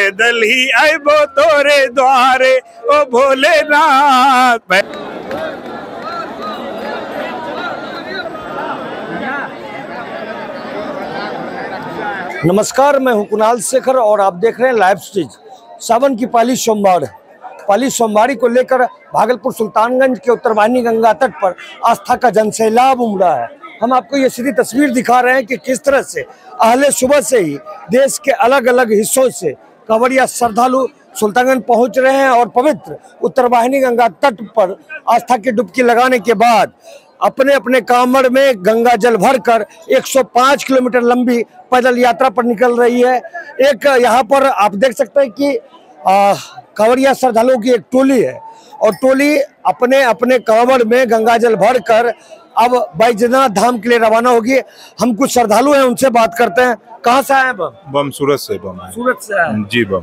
पैदल ही आइबो तोरे द्वारे ओ भोलेनाथ। नमस्कार, मैं हूं कुणाल शेखर और आप देख रहे हैं लाइव स्टेज। सावन की पहली सोमवारी को लेकर भागलपुर सुल्तानगंज के उत्तरवाहिनी गंगा तट पर आस्था का जनसैलाब उमड़ा है। हम आपको ये सीधी तस्वीर दिखा रहे हैं कि किस तरह से अहले सुबह से ही देश के अलग अलग हिस्सों से कांवड़िया श्रद्धालु सुल्तानगंज पहुंच रहे हैं और पवित्र उत्तरवाहिनी गंगा तट पर आस्था की डुबकी लगाने के बाद अपने अपने कांवड़ में गंगा जल भरकर 105 किलोमीटर लंबी पैदल यात्रा पर निकल रही है। एक यहाँ पर आप देख सकते हैं कि कांवड़िया श्रद्धालुओं की एक टोली है और टोली अपने अपने कांवड़ में गंगा जल भरकर अब बैजनाथ धाम के लिए रवाना होगी। हम कुछ श्रद्धालु हैं, उनसे बात करते हैं। कहाँ से आए बम? बम सूरत से बम है। सूरत से आए जी बम।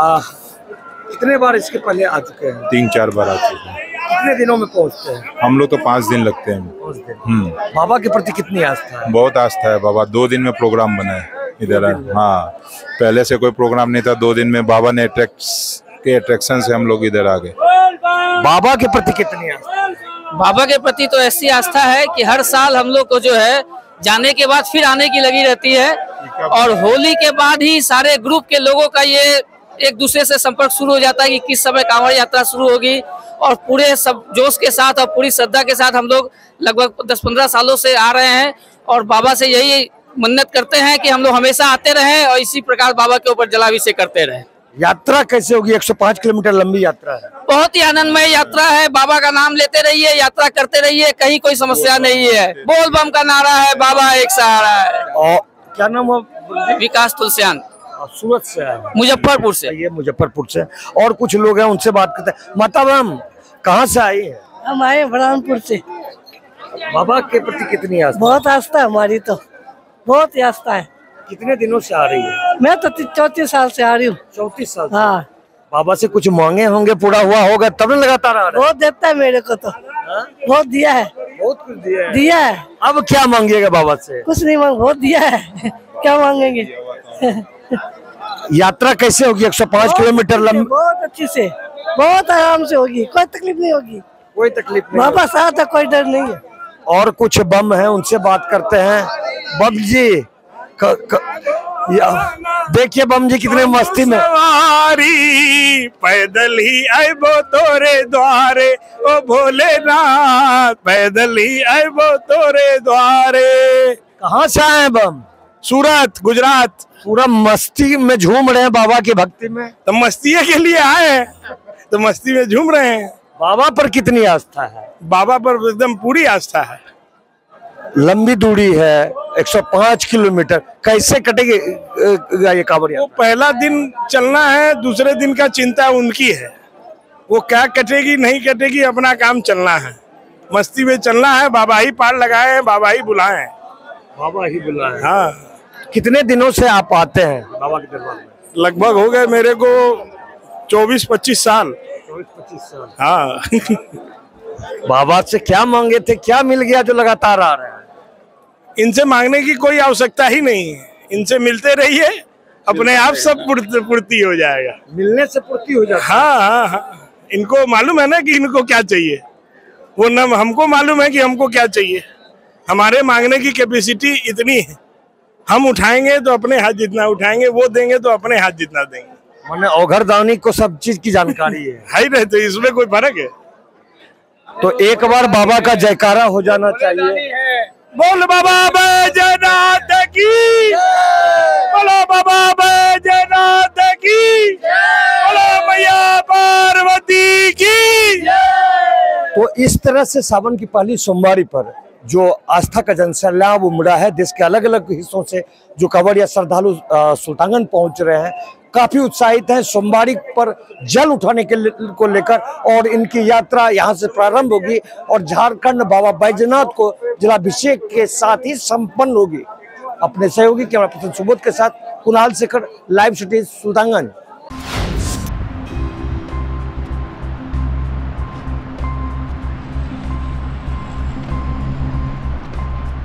कितने बार इसके पहले आ चुके हैं? 3-4 बार आ चुके हैं। कितने दिनों में पहुंचते हैं? हम लोग तो 5 दिन लगते हैं। 5 दिन। बाबा के प्रति कितनी आस्था है? बहुत आस्था है बाबा। 2 दिन में प्रोग्राम बना है इधर। हाँ, पहले से कोई प्रोग्राम नहीं था। 2 दिन में बाबा ने अट्रैक्शन से हम लोग इधर आ गए। बाबा के प्रति कितनी आस्था? बाबा के प्रति तो ऐसी आस्था है कि हर साल हम लोग को जो है जाने के बाद फिर आने की लगी रहती है और होली के बाद ही सारे ग्रुप के लोगों का ये एक दूसरे से संपर्क शुरू हो जाता है कि किस समय कांवड़ यात्रा शुरू होगी और पूरे सब जोश के साथ और पूरी श्रद्धा के साथ हम लोग लगभग 10-15 सालों से आ रहे हैं और बाबा से यही मन्नत करते हैं कि हम लोग हमेशा आते रहें और इसी प्रकार बाबा के ऊपर जलाभिषेक करते रहें। यात्रा कैसे होगी? 105 किलोमीटर लंबी यात्रा है। बहुत ही आनंदमय यात्रा है। बाबा का नाम लेते रहिए, यात्रा करते रहिए, कहीं कोई समस्या नहीं है। बोल बम का नारा है, बाबा एक सहारा है। और क्या नाम है? विकास तुलसियान। सूरत से है? मुजफ्फरपुर से। ये मुजफ्फरपुर से। और कुछ लोग हैं, उनसे बात करते हैं। माता बम कहाँ से आई है? हम आए बलरामपुर से। बाबा के प्रति कितनी आस्था? बहुत आस्था है हमारी, तो बहुत ही आस्था है। कितने दिनों से आ रही है? मैं तो 34 साल से आ रही हूँ। 34 साल? हाँ। बाबा से कुछ मांगे होंगे, पूरा हुआ होगा, तब न लगातार आ रहे हैं। बहुत देता है मेरे को, तो बहुत दिया है। बहुत कुछ दिया है। अब क्या मांगिएगा बाबा से? कुछ नहीं मांग, बहुत दिया है। क्या मांगेंगे? यात्रा कैसे होगी? 105 किलोमीटर लंबी। बहुत अच्छी से, बहुत आराम से होगी, कोई तकलीफ नहीं होगी। कोई तकलीफ नहीं? बाबा साथ है, कोई डर नहीं है। और कुछ बम है, उनसे बात करते हैं। बम जी देखिए बम जी कितने मस्ती में। सवारी पैदल ही आइबो तोरे द्वारे ओ भोलेनाथ। पैदल ही आइबो तोरे द्वारे। कहाँ से आए बम? सूरत, गुजरात। पूरा मस्ती में झूम रहे हैं बाबा की भक्ति में। तो मस्ती के लिए आए हैं, तो मस्ती में झूम रहे हैं। बाबा पर कितनी आस्था है? बाबा पर एकदम पूरी आस्था है। लंबी दूरी है, 105 किलोमीटर। कैसे कटेगी ये कांवड़ यात्रा? वो पहला दिन चलना है, दूसरे दिन का चिंता उनकी है। वो क्या कटेगी नहीं कटेगी, अपना काम चलना है। मस्ती में चलना है। बाबा ही पार लगाए हैं, बाबा ही बुलाए। बाबा ही बुलाए। हाँ। कितने दिनों से आप आते हैं बाबा के दरबार में? लगभग हो गए मेरे को 24-25 साल। 24-25 साल। हाँ। बाबा से क्या मांगे थे, क्या मिल गया जो लगातार आ रहे हैं? इनसे मांगने की कोई आवश्यकता ही नहीं है। इनसे मिलते रहिए, अपने आप सब पूर्ति हो जाएगा। मिलने से पूर्ति हो जाती है। हाँ हाँ हाँ। इनको मालूम है ना कि इनको क्या चाहिए। वो न हमको मालूम है कि हमको क्या चाहिए। हमारे मांगने की कैपेसिटी इतनी है। हम उठाएंगे तो अपने हाथ जितना उठाएंगे, वो देंगे तो अपने हाथ जितना देंगे। माने औघरदानी को सब चीज की जानकारी है। ही रहते, इसमें कोई फर्क है? तो एक बार बाबा का जयकारा हो जाना चाहिए। बोल बाबा बैजनाथ की, बोलो बाबा बैजनाथ की, बोलो मैया पार्वती की। तो इस तरह से सावन की पहली सोमवारी पर जो आस्था का जनसैलाब उमड़ा है, देश के अलग अलग हिस्सों से जो कांवड़िया श्रद्धालु सुल्तानगंज पहुंच रहे हैं, काफी उत्साहित हैं सोमवारी पर जल उठाने को लेकर। और इनकी यात्रा यहां से प्रारंभ होगी और झारखंड बाबा बैजनाथ को जलाभिषेक के साथ ही संपन्न होगी। अपने सहयोगी कैमरा पर्सन सुबोध के साथ कुणाल शेखर, लाइव सिटी सुल्तानगंज।